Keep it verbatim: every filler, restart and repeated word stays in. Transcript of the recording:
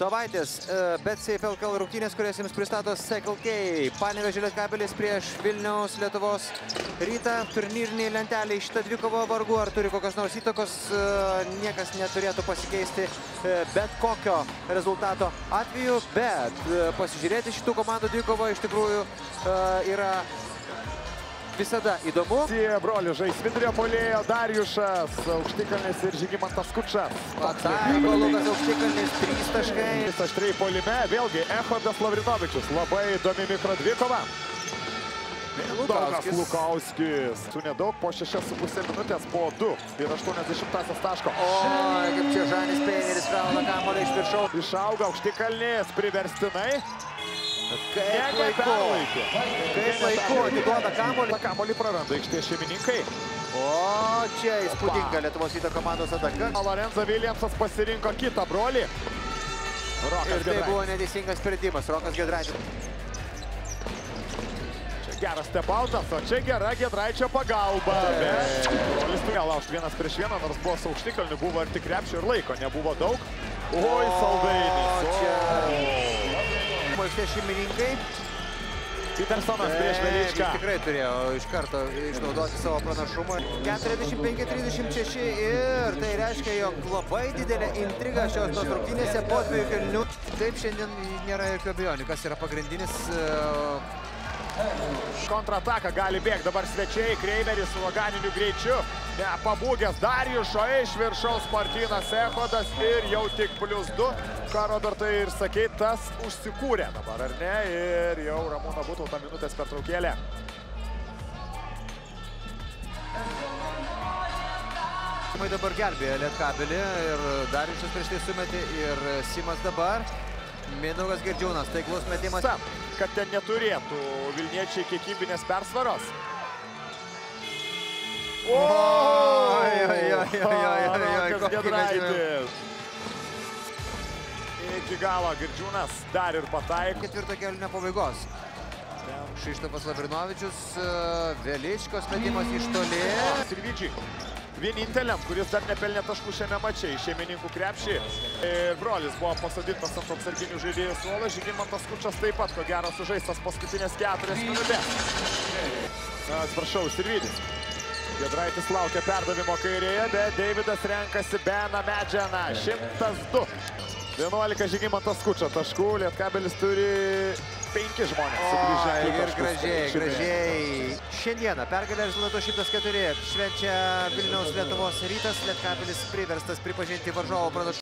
Savaitės BetSafe L K L rungtynės, kurias jums pristato Circle K. Panevėžio Lietkabelis prieš Vilniaus Lietuvos Rytą. Turnyriniai lentelė šitą dvikovą vargu ar turi kokios nors įtakos. Niekas neturėtų pasikeisti bet kokio rezultato atveju, bet pasižiūrėti šitų komandų dvikovą iš tikrųjų yra visada įdomu. Brolių žais vidurio puolėjo Darijušas Aukštikalnis ir Žygimantas Skučas. Pataiko Lukas Aukštikalnis, trys taškai. Aštriai puolime, vėlgi Echodas Lavrinovičius. Labai įdomi mikro dvikova. Dogas Lukauskis. Su nedaug po šešias su pusė minutės po du ir aštuoniasdešimtąsias taško. O, kaip čia Žanis Peineris krauna kamuolį iš viršaus. Išauga Aukštikalnis priverstinai. Kaip laiku, kaip laiku atiduoda kamuolį. Kamuolį praranda aikštės šeimininkai. O, čia įspūdinga Lietuvos Ryto komandos ataka. Lorenzo Viljamsas pasirinko kitą brolį. Ir tai buvo neteisingas sprendimas, Rokas Giedraitis. Čia geras stepautas, o čia gera Giedraičio pagalba. Brolis turėjo laužti vienas prieš vieną, nors buvo su Aukštikalniu, buvo arti krepšio ir laiko nebuvo daug. Oi, Saldainis. Aikštės šeimininkai. Petersonas prieš Veličką. Jis tikrai turėjo iš karto išnaudoti savo pranašumą. keturiasdešimt penki trisdešimt šeši ir tai reiškia, jog labai didelė intriga šios tos rungtynėse po dviejų kėlinių. Taip šiandien nėra jokių abejonių, kas yra pagrindinis. Kontrataką gali bėgti dabar svečiai, Kreimeris su loganiniu greičiu. Nepabūgęs Darijušo iš viršaus Martynas Echodas ir jau tik plius du. Ką Robertai ir sakei, tas užsikūrė dabar, ar ne? Ir jau Ramūno Butauto minutės pertraukėlė. Dabar gelbėja Lietkabelį ir Darijušas prieš tai sumetė ir Simas dabar. Mindaugas Girdžiūnas, taiklus metimas. Kad ten neturėtų vilniečiai kiekybinės persvaros. Oi, oi, oi, oi, Rokas Giedraitis. Iki galo Girdžiūnas dar ir pataiko. Ketvirto kėlinio pabaigos. Kšištofas Lavrinovičius, Veličkos metimas iš toli. Sirvidžiai. Vieninteliam, kuris dar nepelnė taškų šiame mače į šeimininkų krepšį. Ir brolis buvo pasodintas ant apsarginių žaidėjų suolo. Žygimantas Skučas taip pat, ko gero, sužaistas paskutinės keturias minutės. Atsiprašau, Sirvidis. Giedraitis laukia perdavimo kairėje, bet Deividas renkasi Beną Medžianą. šimtas du. vienuolika Žygimantas Skučas taškų. Lietkabelis turi penki žmonės. O, ir gražiai, gražiai. Šiandieną pergalę rezultato šimtas keturi švenčia Vilniaus Lietuvos Rytas. Lietkabelis priverstas pripažinti varžovo pranašumą.